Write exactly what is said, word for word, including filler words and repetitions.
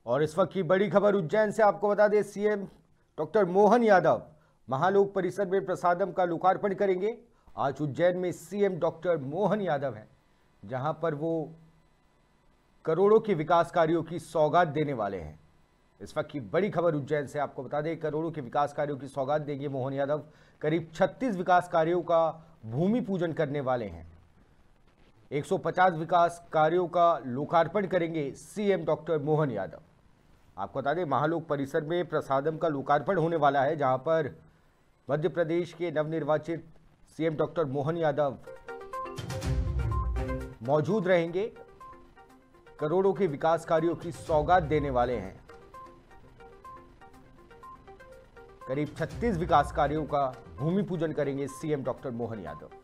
और इस वक्त की बड़ी खबर उज्जैन से आपको बता दें, सीएम डॉक्टर मोहन यादव महालोक परिसर में प्रसादम का लोकार्पण करेंगे। आज उज्जैन में सीएम डॉक्टर मोहन यादव हैं, जहां पर वो करोड़ों के विकास कार्यों की सौगात देने वाले हैं। इस वक्त की बड़ी खबर उज्जैन से आपको बता दें, करोड़ों के विकास कार्यों की सौगात देंगे मोहन यादव। करीब छत्तीस विकास कार्यों का भूमि पूजन करने वाले हैं। एक सौ पचास विकास कार्यों का लोकार्पण करेंगे सीएम डॉक्टर मोहन यादव। आपको बता दें, महालोक परिसर में प्रसादम का लोकार्पण होने वाला है, जहां पर मध्य प्रदेश के नवनिर्वाचित सीएम डॉक्टर मोहन यादव मौजूद रहेंगे। करोड़ों के विकास कार्यों की सौगात देने वाले हैं। करीब छत्तीस विकास कार्यों का भूमि पूजन करेंगे सीएम डॉक्टर मोहन यादव।